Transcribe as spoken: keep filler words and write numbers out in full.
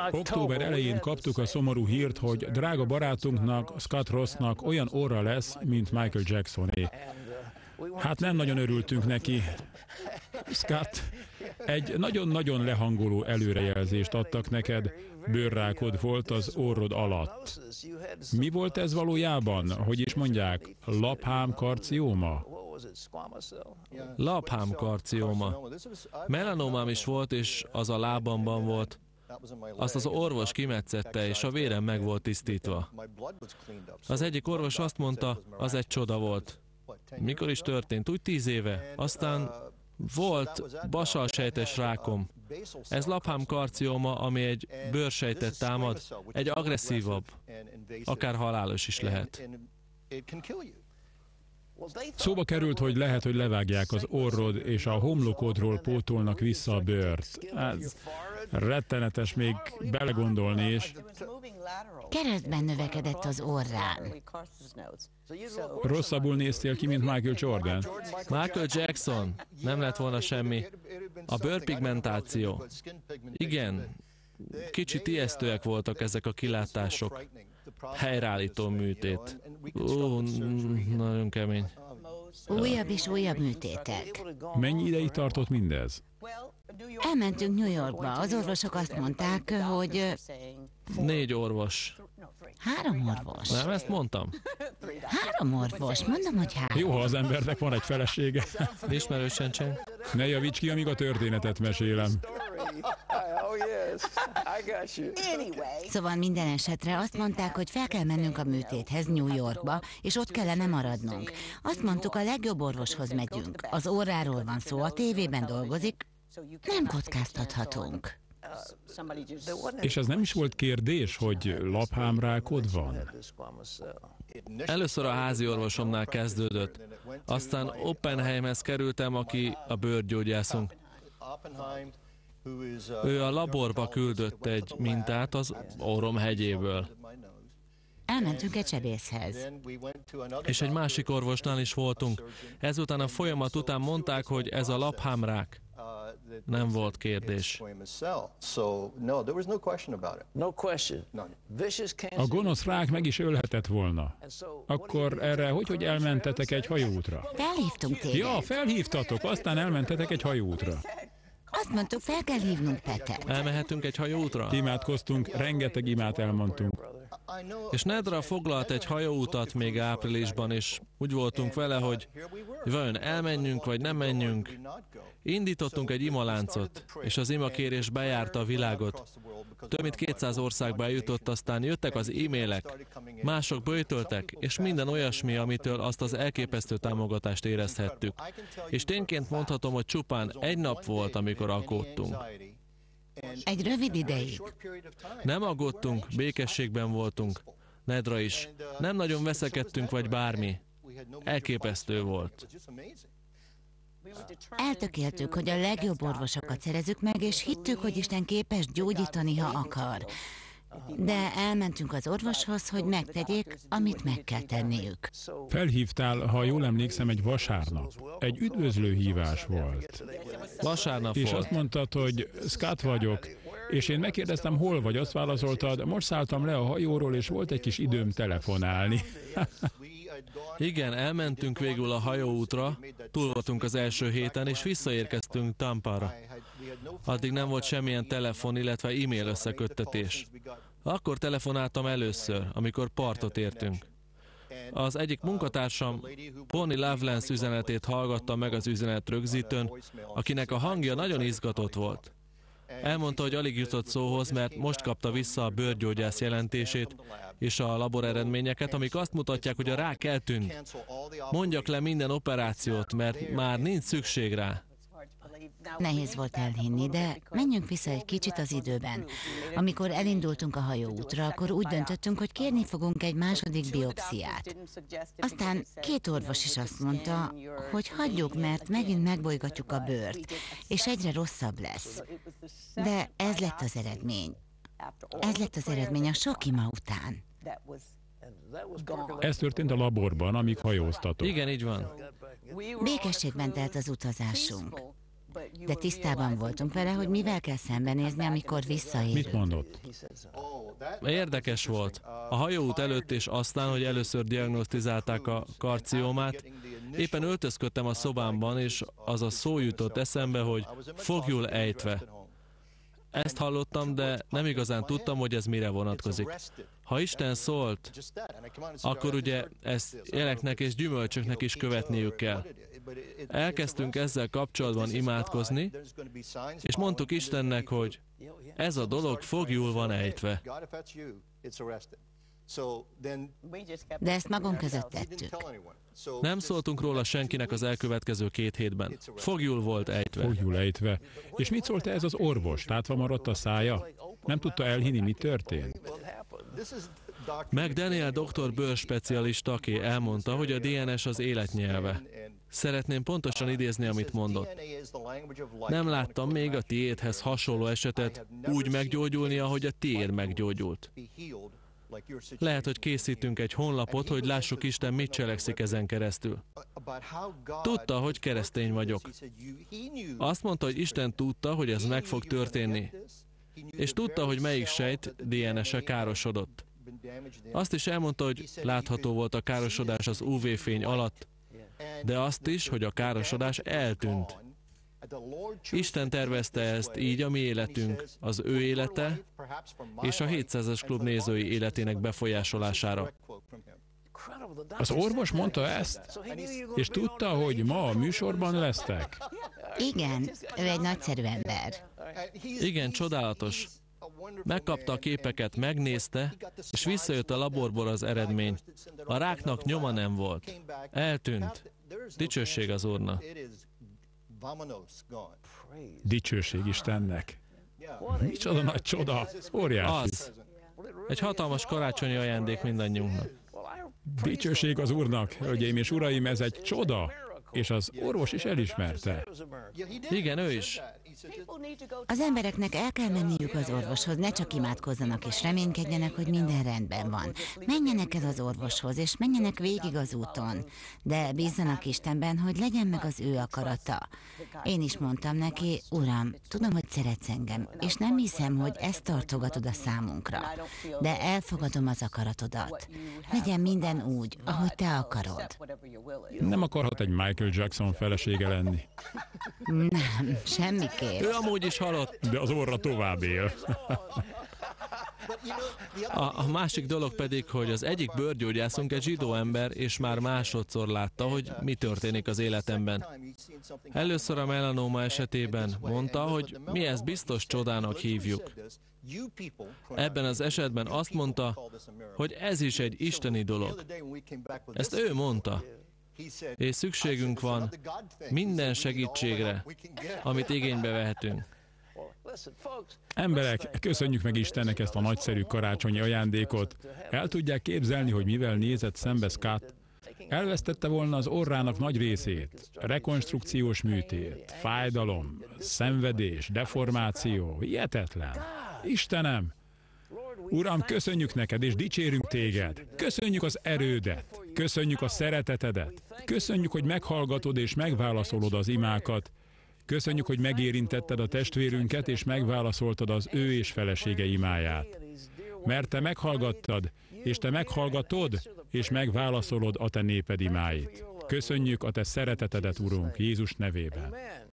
Október elején kaptuk a szomorú hírt, hogy drága barátunknak, Scott Rossnak olyan orra lesz, mint Michael Jacksoné. Hát nem nagyon örültünk neki. Scott, egy nagyon-nagyon lehangoló előrejelzést adtak neked. Bőrrákod volt az orrod alatt. Mi volt ez valójában? Hogy is mondják? Laphámkarcioma? Laphámkarcioma. Melanomám is volt, és az a lábamban volt. Azt az orvos kimetszette, és a vérem meg volt tisztítva. Az egyik orvos azt mondta, az egy csoda volt. Mikor is történt? Úgy tíz éve. Aztán volt basalsejtes rákom. Ez laphámkarcioma, ami egy bőrsejtet támad, egy agresszívabb, akár halálos is lehet. Szóba került, hogy lehet, hogy levágják az orrod, és a homlokodról pótolnak vissza a bőrt. Ez rettenetes még belegondolni is. Keresztben növekedett az orrán. Rosszabbul néztél ki, mint Michael Jordan? Michael Jackson. Nem lett volna semmi. A bőrpigmentáció. Igen. Kicsit ijesztőek voltak ezek a kilátások. Helyreállító műtét. Ó, nagyon kemény. Újabb és újabb műtétek. Mennyi ideig tartott mindez? Elmentünk New Yorkba. Az orvosok azt mondták, hogy... Négy orvos. Három orvos. Nem ezt mondtam? Három orvos. Mondom, hogy három. Jó, ha az embernek van egy felesége. Ismerősen cseng. Ne javíts ki, amíg a történetet mesélem. Szóval minden esetre azt mondták, hogy fel kell mennünk a műtéthez New Yorkba, és ott kellene maradnunk. Azt mondtuk, a legjobb orvoshoz megyünk. Az orráról van szó, a tévében dolgozik, nem kockáztathatunk. És ez nem is volt kérdés, hogy laphámrákod van? Először a házi orvosomnál kezdődött. Aztán Oppenheimhez kerültem, aki a bőrgyógyászunk. Ő a laborba küldött egy mintát az orrom hegyéből. Elmentünk egy sebészhez. És egy másik orvosnál is voltunk. Ezután a folyamat után mondták, hogy ez a laphámrák. Nem volt kérdés. A gonosz rák meg is ölhetett volna. Akkor erre hogy, hogy elmentetek egy hajóútra? Felhívtunk téged. Ja, felhívtatok, aztán elmentetek egy hajóútra. Azt mondtuk, fel kell hívnunk Petet. Elmehetünk egy hajóútra? Imádkoztunk, rengeteg imát elmondtunk. És Nedra foglalt egy hajóutat még áprilisban, és úgy voltunk vele, hogy vajon elmenjünk, vagy nem menjünk. Indítottunk egy imaláncot, és az imakérés bejárta a világot. Több mint kétszáz országba eljutott, aztán jöttek az e-mailek, mások böjtöltek, és minden olyasmi, amitől azt az elképesztő támogatást érezhettük. És tényként mondhatom, hogy csupán egy nap volt, amikor aggódtunk. Egy rövid ideig. Nem aggódtunk, békességben voltunk. Nedra is. Nem nagyon veszekedtünk, vagy bármi. Elképesztő volt. Eltökéltük, hogy a legjobb orvosokat szerezzük meg, és hittük, hogy Isten képes gyógyítani, ha akar. De elmentünk az orvoshoz, hogy megtegyék, amit meg kell tenniük. Felhívtál, ha jól emlékszem, egy vasárnap. Egy üdvözlő hívás volt. Vasárnap És volt. azt mondtad, hogy Scott vagyok, és én megkérdeztem, hol vagy, azt válaszoltad, most szálltam le a hajóról, és volt egy kis időm telefonálni. Igen, elmentünk végül a hajóútra, túl voltunk az első héten, és visszaérkeztünk Tampára. Addig nem volt semmilyen telefon, illetve e-mail összeköttetés. Akkor telefonáltam először, amikor partot értünk. Az egyik munkatársam Bonnie Loveless üzenetét hallgatta meg az üzenet rögzítőn, akinek a hangja nagyon izgatott volt. Elmondta, hogy alig jutott szóhoz, mert most kapta vissza a bőrgyógyász jelentését és a labor eredményeket, amik azt mutatják, hogy a rák eltűnt. Mondjak le minden operációt, mert már nincs szükség rá. Nehéz volt elhinni, de menjünk vissza egy kicsit az időben. Amikor elindultunk a hajóútra, akkor úgy döntöttünk, hogy kérni fogunk egy második biopsziát. Aztán két orvos is azt mondta, hogy hagyjuk, mert megint megbolygatjuk a bőrt, és egyre rosszabb lesz. De ez lett az eredmény. Ez lett az eredmény a sok ima után. Ez történt a laborban, amíg hajóztatok. Igen, így van. Békességben telt az utazásunk. De tisztában voltunk vele, hogy mivel kell szembenézni, amikor visszaérünk. Mit mondott? Érdekes volt. A hajóút előtt és aztán, hogy először diagnosztizálták a karciomát, éppen öltözködtem a szobámban, és az a szó jutott eszembe, hogy fogjul ejtve. Ezt hallottam, de nem igazán tudtam, hogy ez mire vonatkozik. Ha Isten szólt, akkor ugye ezt jeleknek és gyümölcsöknek is követniük kell. Elkezdtünk ezzel kapcsolatban imádkozni, és mondtuk Istennek, hogy ez a dolog fogjul van ejtve. De ezt magunk között tettük. Nem szóltunk róla senkinek az elkövetkező két hétben. Fogjul volt ejtve. Fogjul ejtve. És mit szólt ez az orvos? Tátva maradt a szája? Nem tudta elhinni, mi történt? McDaniel doktor bőrspecialista, aki elmondta, hogy a dé en es az életnyelve. Szeretném pontosan idézni, amit mondott. Nem láttam még a tiédhez hasonló esetet úgy meggyógyulni, ahogy a tiéd meggyógyult. Lehet, hogy készítünk egy honlapot, hogy lássuk Isten mit cselekszik ezen keresztül. Tudta, hogy keresztény vagyok. Azt mondta, hogy Isten tudta, hogy ez meg fog történni. És tudta, hogy melyik sejt dé en es-e károsodott. Azt is elmondta, hogy látható volt a károsodás az ú vé-fény alatt, de azt is, hogy a károsodás eltűnt. Isten tervezte ezt így a mi életünk, az ő élete és a hétszázas klub nézői életének befolyásolására. Az orvos mondta ezt? És tudta, hogy ma a műsorban lesztek? Igen, ő egy nagyszerű ember. Igen, csodálatos. Megkapta a képeket, megnézte, és visszajött a laborból az eredmény. A ráknak nyoma nem volt. Eltűnt. Dicsőség az Úrnak. Dicsőség Istennek. Micsoda nagy csoda, óriási. Az. Egy hatalmas karácsonyi ajándék mindannyiunknak. Dicsőség az Úrnak, hölgyeim és uraim, ez egy csoda. És az orvos is elismerte. Igen, ő is. Az embereknek el kell menniük az orvoshoz, ne csak imádkozzanak és reménykedjenek, hogy minden rendben van. Menjenek el az orvoshoz, és menjenek végig az úton. De bízzanak Istenben, hogy legyen meg az ő akarata. Én is mondtam neki, Uram, tudom, hogy szeretsz engem, és nem hiszem, hogy ezt tartogatod a számunkra. De elfogadom az akaratodat. Legyen minden úgy, ahogy te akarod. Nem akarhat egy Michael Jackson felesége lenni. Nem, semmiképp. Ő amúgy is halott. De az orra tovább él. A, a másik dolog pedig, hogy az egyik bőrgyógyászunk egy zsidó ember, és már másodszor látta, hogy mi történik az életemben. Először a melanóma esetében mondta, hogy mi ezt biztos csodának hívjuk. Ebben az esetben azt mondta, hogy ez is egy isteni dolog. Ezt ő mondta. És szükségünk van minden segítségre, amit igénybe vehetünk. Emberek, köszönjük meg Istennek ezt a nagyszerű karácsonyi ajándékot. El tudják képzelni, hogy mivel nézett szembe Scott? Elvesztette volna az orrának nagy részét. Rekonstrukciós műtét, fájdalom, szenvedés, deformáció, hihetetlen. Istenem! Uram, köszönjük neked, és dicsérünk téged. Köszönjük az erődet. Köszönjük a szeretetedet. Köszönjük, hogy meghallgatod és megválaszolod az imákat. Köszönjük, hogy megérintetted a testvérünket, és megválaszoltad az ő és felesége imáját. Mert te meghallgattad, és te meghallgatod, és megválaszolod a te néped imáit. Köszönjük a te szeretetedet, Urunk, Jézus nevében.